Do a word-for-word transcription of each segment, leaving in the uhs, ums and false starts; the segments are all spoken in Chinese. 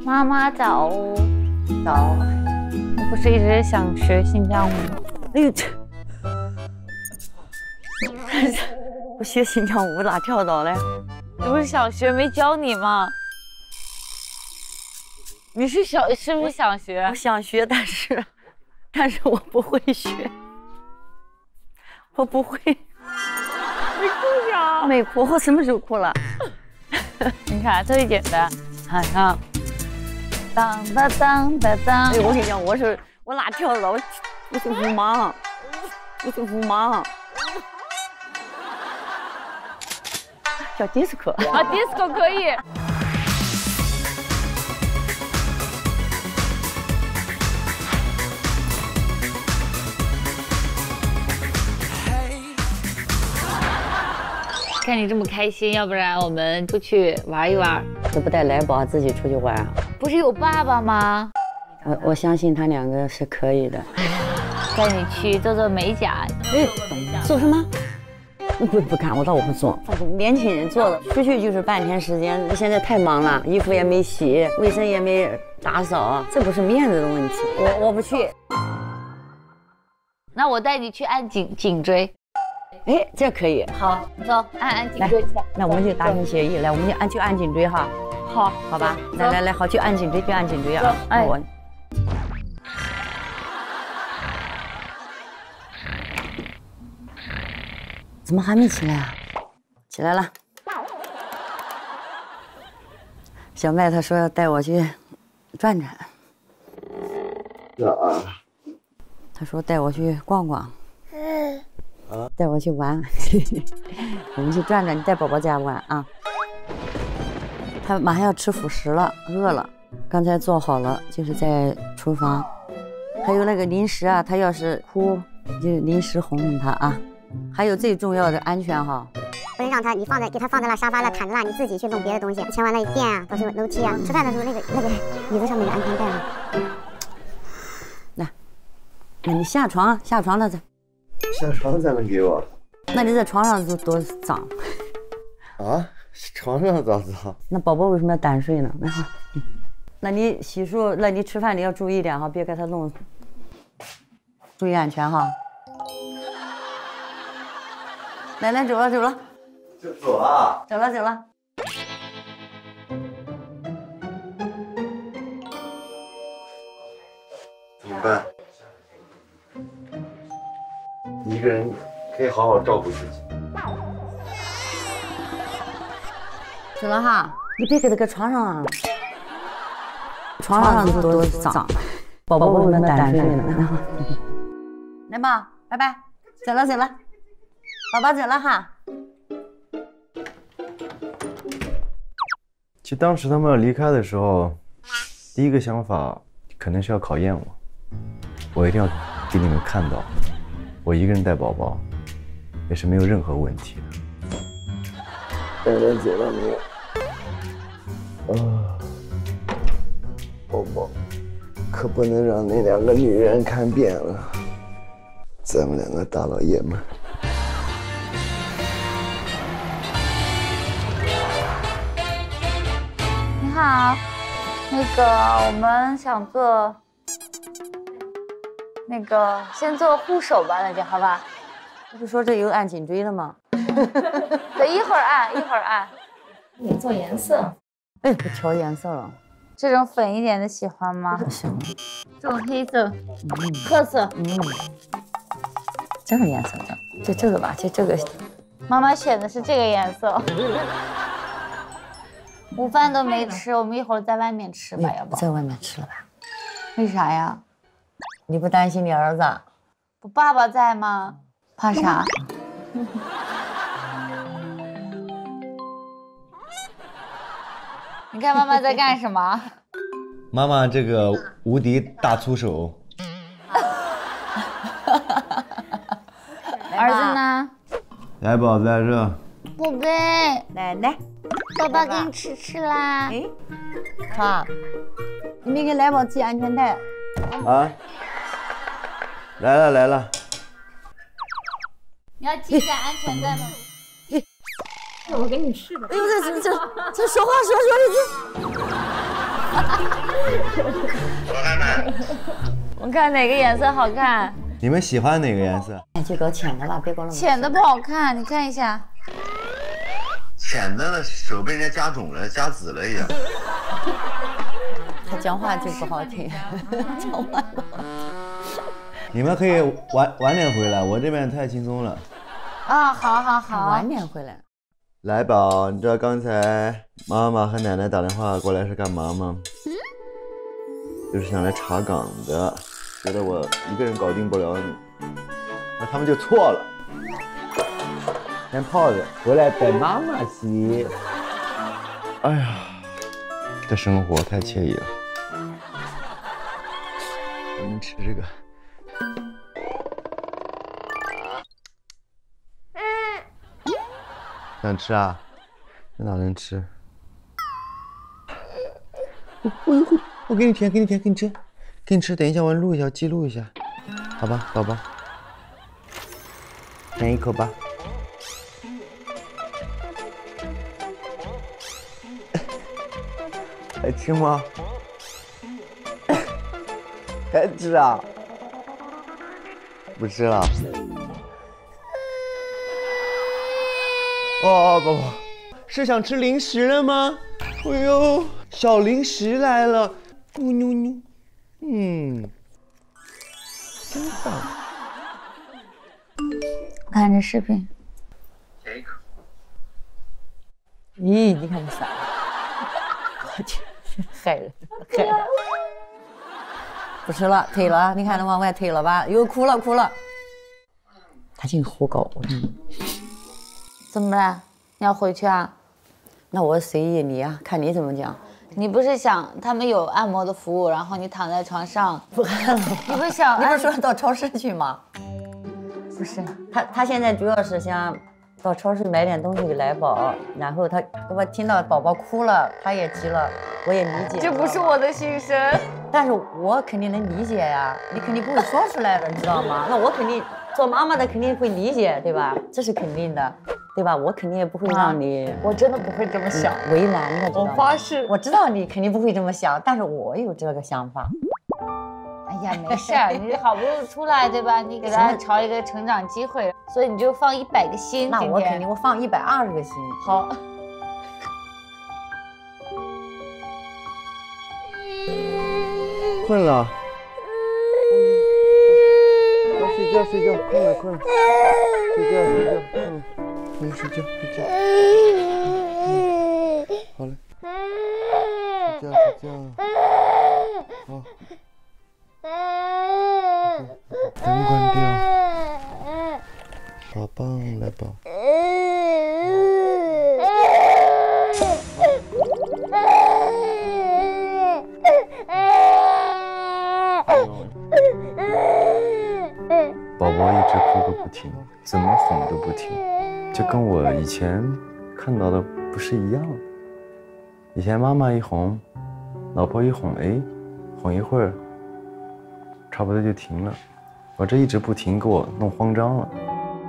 妈妈早。早。我不是一直想学新疆舞吗？ 哎呦，这我学新疆舞咋跳蚤嘞？ 你不是想学没教你吗？你是想是不是想学？ 我想学，但是但是我不会学，我不会。 你哭啥？ 没哭，我什么时候哭了？ 你看特别简单，看看，当当当当当。 哎，我跟你讲，我是我哪跳蚤？我我是舞盲，我是舞盲。叫迪斯科啊，迪斯科可以。看你这么开心，要不然我们出去玩一玩。 这不带来宝自己出去玩啊？ 不是有爸爸吗？ 我我相信他两个是可以的。 带你去做做美甲。 哎，做什么？不不干，我倒我不做。年轻人做的，出去就是半天时间。现在太忙了，衣服也没洗，卫生也没打扫，这不是面子的问题。我我不去。 那我带你去按颈颈椎。 哎，这可以。 好，走，按按颈椎去。 那我们就达成协议，来，我们就按去按颈椎哈。 好， 好吧。来来来，好，去按颈椎，去按颈椎啊。哎，我。怎么还没起来啊？起来了。小麦他说要带我去转转。 哪儿？ 他说带我去逛逛。嗯。啊。带我去玩。我们去转转，你带宝宝家玩啊。他马上要吃辅食了，饿了。刚才做好了，就是在厨房。还有那个零食啊，他要是哭，就零食哄哄他啊。还有最重要的安全哈， 不是让他你放在给他放在那沙发那毯子那，你自己去弄别的东西，千万那垫啊，到时候楼梯啊，吃饭的时候那个那个椅子上面有安全带啊。 来，那你下床下床了再。 下床才能给我？ 那你在床上都多脏。 啊？床上咋脏？ 那宝宝为什么要单睡呢？那好，那你洗漱，那你吃饭你要注意点哈，别给他弄，注意安全哈。奶奶走了走了， 就走了， 走了走了。 怎么办？一个人可以好好照顾自己。 走了哈，你别给他搁床上啊，床上多脏。宝宝为什么单睡呢？来吧，拜拜，走了走了。宝宝走了哈。 其实当时他们要离开的时候，第一个想法可能是要考验我，我一定要给你们看到，我一个人带宝宝也是没有任何问题的。奶奶走了没有？啊，宝宝可不能让那两个女人看扁了，咱们两个大老爷们儿。 你好，那个我们想做那个先做护手吧，那就好吧？ 不是说这有按颈椎的吗？ 对，一会儿按，一会儿按。 你做颜色。 哎，不调颜色了。 这种粉一点的喜欢吗？ 不行。 这种黑色，嗯，褐色， 嗯，这个颜色的，就这个吧，就这个。 妈妈选的是这个颜色。午饭都没吃，我们一会儿在外面吃吧，要不？ 在外面吃了吧？ 为啥呀？ 你不担心你儿子？ 不，爸爸在吗？怕啥？你看妈妈在干什么？ 妈妈这个无敌大粗手。 儿子呢？ 来宝在这。 不给。 奶奶。 爸爸给你吃吃啦。 哎，好，你没给来宝系安全带。 啊。来了来了。 你要系下安全带吗？ 我给你试的。 哎呦，这这这这说话说说的这。 我看看， 我看哪个颜色好看？ 你们喜欢哪个颜色？ 哎，就搞浅的吧，别搞那么浅的不好看，你看一下。 浅的手被人家加肿了，加紫了一样。 他讲话就不好听，讲话不好听。 你们可以晚晚点回来，我这边太轻松了。 啊，好好好， 晚点回来。 来宝，你知道刚才妈妈和奶奶打电话过来是干嘛吗？就是想来查岗的，觉得我一个人搞定不了你，那他们就错了。先泡着，回来等妈妈洗。哎呀，这生活太惬意了。我们吃这个。想吃啊？在哪能吃？我我我给你舔，给你舔，给你吃，给你吃。等一下，我录一下，记录一下，好吧，宝宝，舔一口吧。还吃吗？还吃啊？不吃了。哦，宝宝，是想吃零食了吗？哎呦，小零食来了，妞妞妞，嗯，真棒。 看这视频。 舔一口。 咦，你看这傻，我去，害人，害人。不吃了，退了，你看他往外退了吧？又哭了，哭了。他净胡搞，我看。 怎么了？你要回去啊？ 那我随意你啊，看你怎么讲。 你不是想他们有按摩的服务，然后你躺在床上不按了？ 你不是想你不是说到超市去吗？ 不是， 他他现在主要是想到超市买点东西给来宝，然后他我听到宝宝哭了，他也急了，我也理解。 这不是我的心声， 但是我肯定能理解呀，你肯定不会说出来的，你知道吗？那我肯定做妈妈的肯定会理解，对吧？这是肯定的。对吧？我肯定也不会让你， 我真的不会这么想， 为难的。 我发誓， 我知道你肯定不会这么想，但是我有这个想法。 哎呀，没事儿，你好不容易出来，对吧？你给他朝一个成长机会，所以你就放一百个心。 那我肯定我放一百二十个心。 好。 困了。要睡觉睡觉，困了困了，睡觉睡觉，嗯，嗯，睡觉睡觉，嗯，好嘞，睡觉睡觉，好，灯关掉，好棒，来宝。宝宝一直哭个不停，怎么哄都不停，就跟我以前看到的不是一样。以前妈妈一哄，老婆一哄，哎，哄一会儿，差不多就停了。我这一直不停，给我弄慌张了。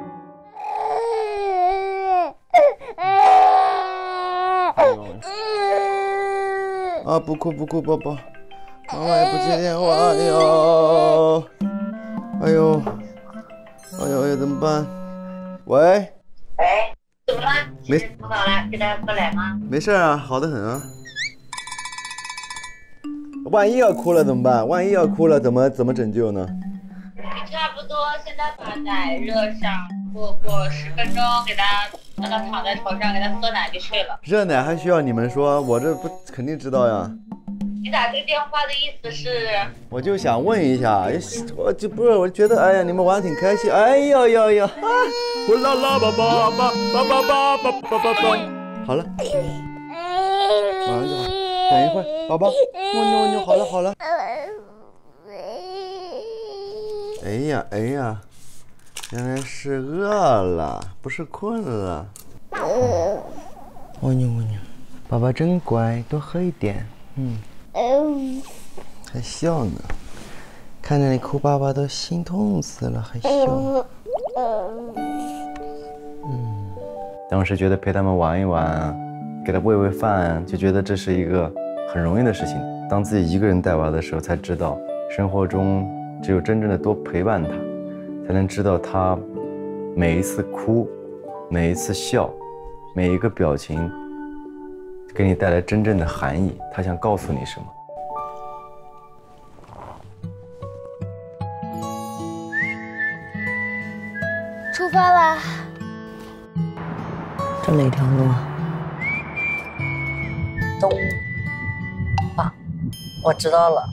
啊，不哭不哭，宝宝，妈妈也不接电话，哎呦，哎呦。哎呦哎呦，怎么办？喂？ 喂，怎么了？ 没不好了，给他喝奶吗？ 没事啊，好的很啊。万一要哭了怎么办？万一要哭了怎么怎么拯救呢？ 差不多，现在把奶热上，过过十分钟，给他让他躺在床上，给他喝奶就睡了。 热奶还需要你们说？我这不肯定知道呀。 你打这个电话的意思是？ 我就想问一下，我就不是，我觉得，哎呀，你们玩挺开心，哎呦呦呦，啊，我啦啦吧吧吧吧吧吧吧吧吧吧，好了，马上就好，等一会儿，宝宝，我扭我扭，好了好了。哎呀哎呀，原来是饿了，不是困了。我扭我扭，宝宝真乖，多喝一点，嗯。还笑呢，看着你哭，爸爸都心痛死了，还笑。嗯，当时觉得陪他们玩一玩，给他喂喂饭，就觉得这是一个很容易的事情。 当自己一个人带娃的时候，才知道生活中只有真正的多陪伴他，才能知道他每一次哭，每一次笑，每一个表情给你带来真正的含义，他想告诉你什么。 出发啦！ 这哪条路啊？东啊，我知道了，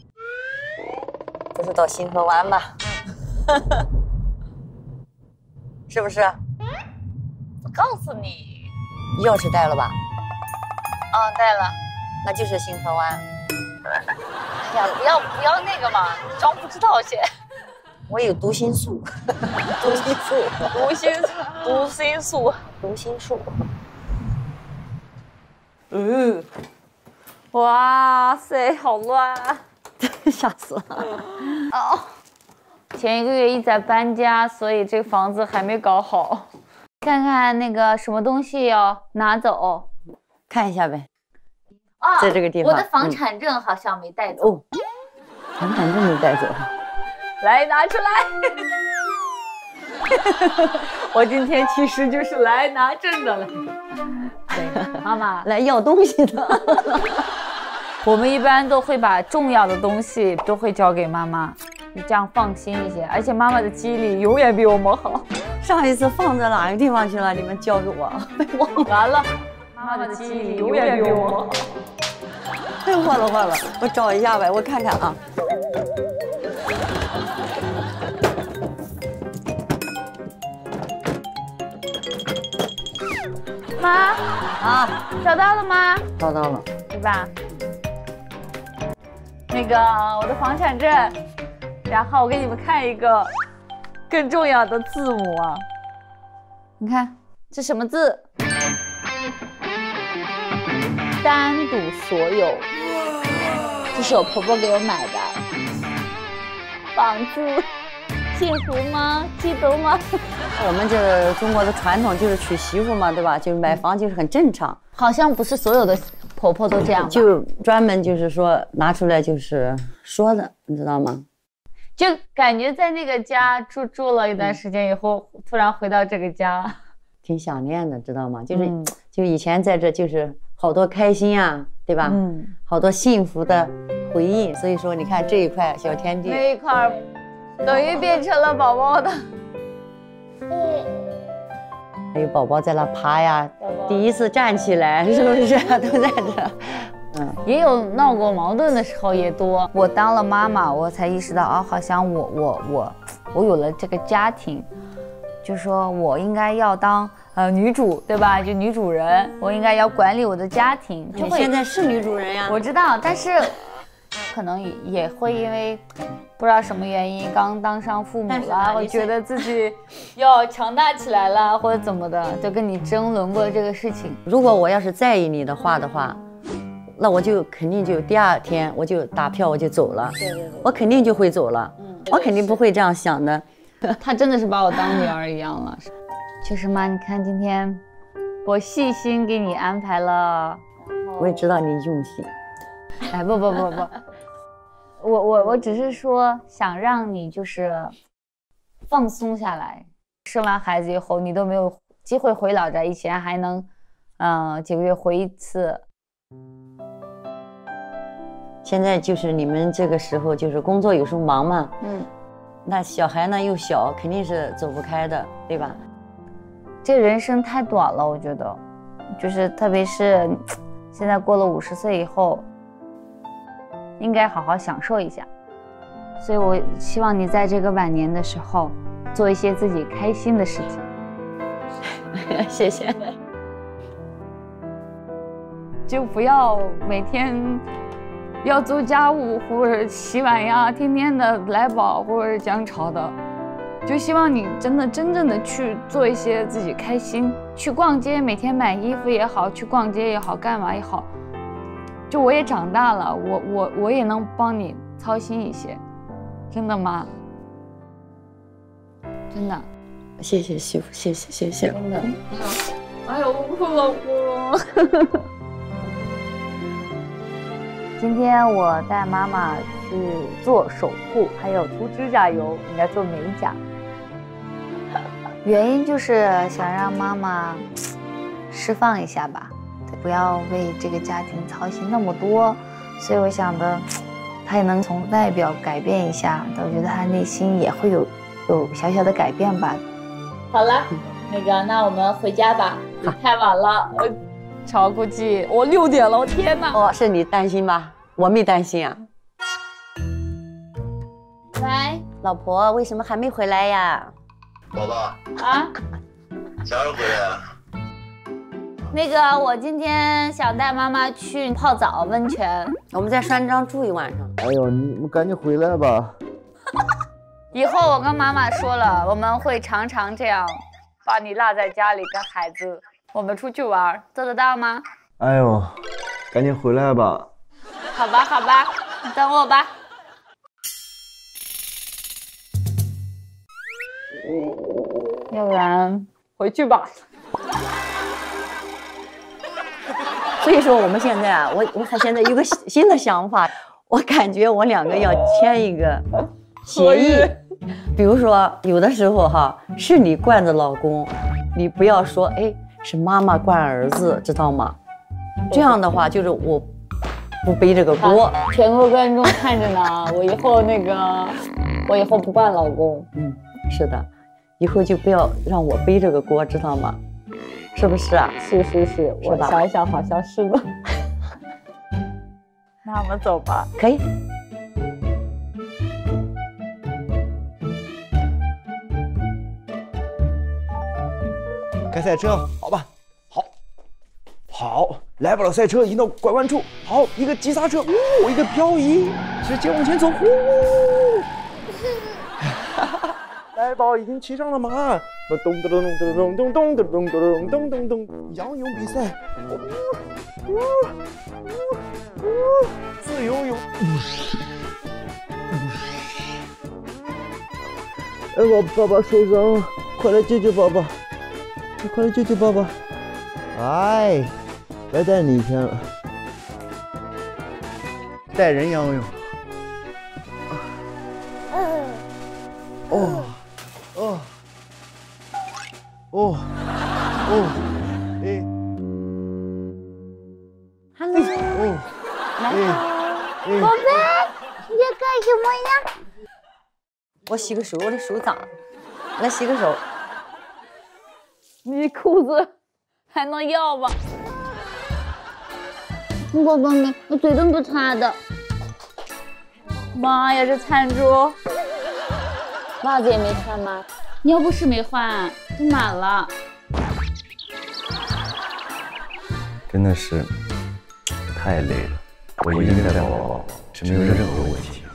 不是到新河湾吧？是不是？ 我告诉你， 钥匙带了吧？ 啊，带了。 那就是新河湾。 哎呀，不要不要那个嘛，装不知道先。 我有读心术，读心术， 读心读心术， 读心术。 嗯，哇塞，好乱， 吓死了。 哦，前一个月一直在搬家，所以这个房子还没搞好。看看那个什么东西要拿走， 看一下呗。 啊， 在这个地方， 我的房产证好像没带走。 哦，房产证没带走。 来拿出来！我今天其实就是来拿证的了。对，妈妈来要东西的。 我们一般都会把重要的东西都会交给妈妈，你这样放心一些。而且妈妈的记忆力永远比我们好。 上一次放在哪个地方去了？你们教给我，被忘了。 完了，妈妈的记忆力永远比我们好。 太坏了坏了，我找一下呗，我看看啊。 妈啊，找到了吗？ 找到了， 对吧？那个我的房产证，然后我给你们看一个更重要的字母啊，你看这什么字？单独所有，这是我婆婆给我买的房子，幸福吗？激动吗？ 我们这中国的传统就是娶媳妇嘛，对吧？就是买房就是很正常。 好像不是所有的婆婆都这样吧， 就专门就是说拿出来就是说的，你知道吗？ 就感觉在那个家住住了一段时间以后，嗯、突然回到这个家， 挺想念的，知道吗？就是、嗯、就以前在这就是好多开心啊，对吧？嗯，好多幸福的回忆。所以说，你看这一块小天地， 那一块等于变成了宝宝的。 还有宝宝在那爬呀，第一次站起来，是不是都在这？嗯， 也有闹过矛盾的时候也多。我当了妈妈，我才意识到啊，好像我我我我有了这个家庭，就说我应该要当呃女主，对吧？就女主人，我应该要管理我的家庭。 你现在是女主人呀？ 我知道，但是可能也也会因为不知道什么原因刚当上父母了，我觉得自己要强大起来了，或者怎么的，就跟你争论过这个事情。 如果我要是在意你的话的话，那我就肯定就第二天我就打票我就走了，对对对，我肯定就会走了，嗯，我肯定不会这样想的。 他真的是把我当女儿一样了。就是妈，你看今天我细心给你安排了， 我也知道你用心。 哎，不不不不，我我我只是说想让你就是放松下来。生完孩子以后，你都没有机会回老家，以前还能，嗯、呃，几个月回一次。 现在就是你们这个时候就是工作有时候忙嘛，嗯，那小孩呢又小，肯定是走不开的，对吧？ 这人生太短了，我觉得，就是特别是现在过了五十岁以后。应该好好享受一下，所以我希望你在这个晚年的时候做一些自己开心的事情。 谢谢。 就不要每天要做家务或者洗碗呀，天天的来宝或者姜炒的，就希望你真的真正的去做一些自己开心，去逛街，每天买衣服也好，去逛街也好，干嘛也好。就我也长大了，我我我也能帮你操心一些，真的吗？真的， 谢谢媳妇，谢谢谢谢， 真的。哎呦，我哭了哭了。 今天我带妈妈去做手护，还有涂指甲油，应该做美甲。原因就是想让妈妈释放一下吧，不要为这个家庭操心那么多。所以我想的，她也能从外表改变一下，但我觉得她内心也会有有小小的改变吧。 好了，那个，那我们回家吧，太晚了。呃， 超估计我六点了，我天哪！ 哦，是你担心吧？我没担心啊。 喂， 老婆，为什么还没回来呀？ 宝宝啊， 啥时候回来啊？ 那个，我今天想带妈妈去泡澡温泉， 我们在山庄住一晚上。 哎呦，你们赶紧回来吧。 以后我跟妈妈说了，我们会常常这样，把你落在家里跟孩子，我们出去玩，做得到吗？ 哎呦，赶紧回来吧。 好吧，好吧，你等我吧。要不然回去吧。 所以说我们现在啊，我我现在有个新的想法，我感觉我两个要签一个协议，比如说有的时候哈，是你惯着老公，你不要说哎是妈妈惯儿子，知道吗？这样的话就是我不背这个锅。 全国观众看着呢，我以后那个，我以后不惯老公。 嗯，是的，以后就不要让我背这个锅，知道吗？是不是啊？ 是是是，我想一想，好像是的。那我们走吧。 可以。 开赛车，好吧，好，好，来吧，老赛车，引到拐弯处，好，一个急刹车，呜，一个漂移，直接往前走，呜。来宝已经骑上了马，咚咚咚咚咚咚咚咚咚咚咚咚咚，仰泳比赛，呜呜呜，自由泳，哎，我爸爸受伤了，快来救救爸爸，快来救救爸爸！哎，来带你一天了，带人仰泳。哦。哦，哦，哦，哎 ，Hello， 哦， 来， 宝贝，你在干什么呀？ 我洗个手，我的手脏，来洗个手。 你裤子还能要吗？ 宝宝们，我嘴都不擦的。 妈呀，这餐桌！ 袜子也没穿吗？ 你要不是没换，都满了。 真的是太累了，我一个人带宝宝是没有任何问题。